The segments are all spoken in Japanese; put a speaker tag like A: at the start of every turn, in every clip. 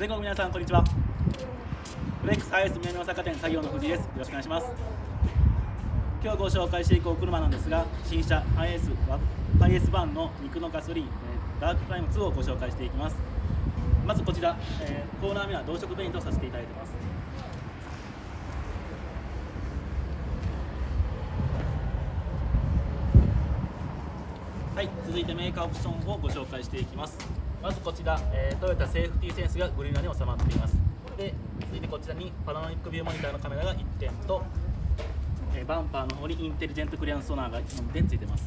A: 全国の皆さんこんにちは。フレックスハイエース南大阪店作業の藤井です。よろしくお願いします。今日ご紹介していくお車なんですが、新車ハイエース版の肉のガソリンダークプライム2をご紹介していきます。まずこちら、コーナー目は同色ペイントをさせていただいています。はい、続いてメーカーオプションをご紹介していきます。まずこちら、トヨタセーフティーセンスがグリーンに収まっています。で、続いてこちらにパノラミックビューモニターのカメラが1点と、バンパーの方にインテリジェントクリアンスソナーが1点ついています。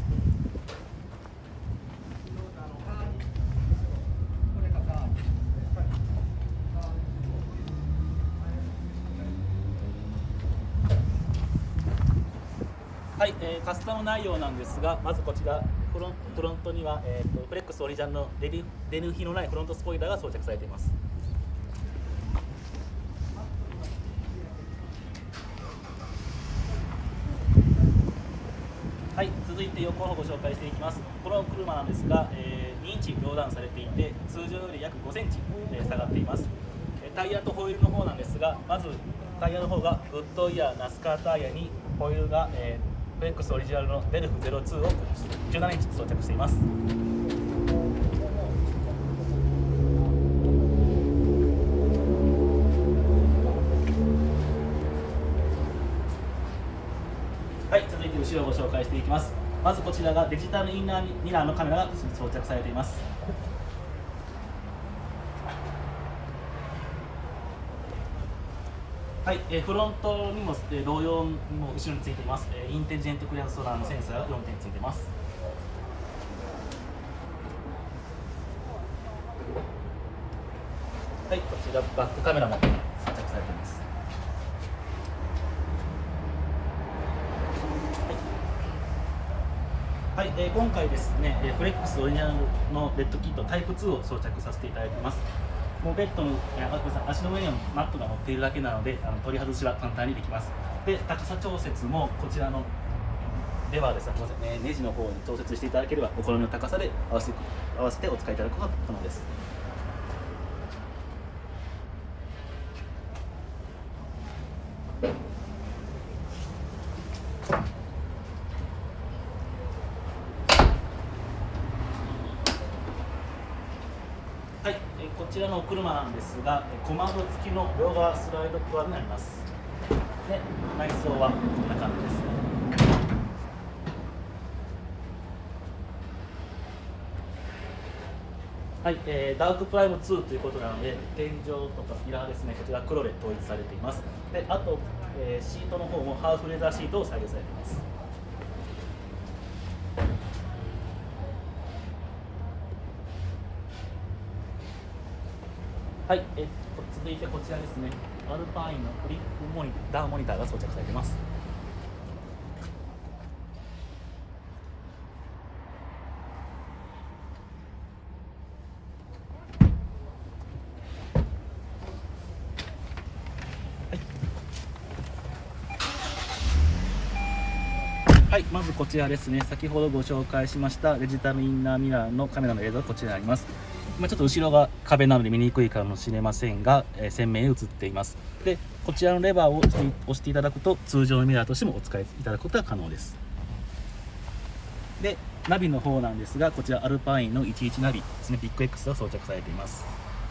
A: はい、カスタム内容なんですが、まずこちらフロントには、フレックスオリジナルのデヌ比のないフロントスポイラーが装着されています。はい、続いて横をご紹介していきます。この車なんですが、2インチローダウンされていて、通常より約5センチ下がっています。タイヤとホイールの方なんですが、まずタイヤの方がグッドイヤーナスカータイヤに、ホイールが、フレックスオリジナルのベルフ02を17インチ装着しています。はい、続いて後ろをご紹介していきます。まずこちらがデジタルインナーミラーのカメラが装着されています。はい、フロントにも同様にも後ろについています。インテリジェントクリアンスソナーのセンサーが4点ついています。はい、こちらバックカメラも装着されています。はい、今回ですね、フレックスオリジナルのベッドキットタイプ2を装着させていただいています。もうベッドの足の上にはマットが乗っているだけなので、取り外しは簡単にできます。で、高さ調節もこちらのレバーですね、ネジの方に調節していただければお好みの高さで合わせてお使いいただくことが可能です。はい、こちらのお車なんですが、小窓付きの両側スライドドアになります。で、内装はこんな感じです。はい、ダークプライム2ということなので、天井とかピラーですね、こちら黒で統一されています。で、あと、シートの方もハーフレザーシートを採用されています。はい、続いてこちらですね、アルパインのフリップダウンモニターが装着されています。はい、まずこちらですね、先ほどご紹介しましたデジタルインナーミラーのカメラの映像がこちらにあります。ちょっと後ろが壁なので見にくいかもしれませんが、鮮明に映っています。で、こちらのレバーを押していただくと通常のミラーとしてもお使いいただくことが可能です。で、ナビの方なんですが、こちらアルパインの11ナビですね、ビッグ X が装着されています。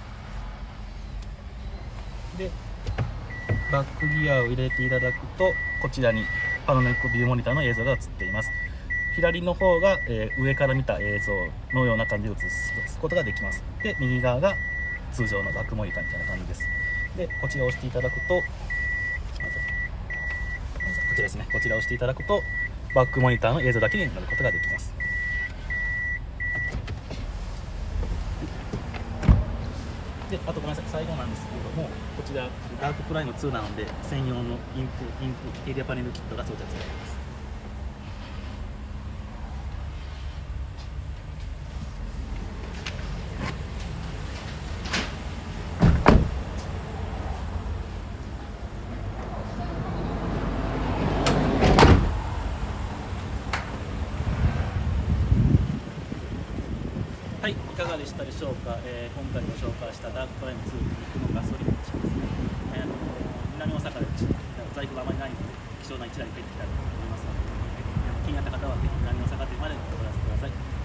A: で、バックギアを入れていただくと、こちらにパノラミックビューモニターの映像が映っています。左の方が、上から見た映像のような感じで映すことができます。で、右側が通常のバックモニターみたいな感じです。で、こちらを押していただくと、こちらですね、こちらを押していただくと、バックモニターの映像だけになることができます。で、あとごめんなさい、最後なんですけれども、こちらダークプライム2なので、専用のインテリアパネルキットが装着されています。はい、いかがでしたでしょうか。今回ご紹介したダークプライム2肉のガソリン車ですね。南大阪で在庫があまりないので貴重な1台入ってきたいと思いますので、気になった方はぜひ南大阪店までお問い合わせください。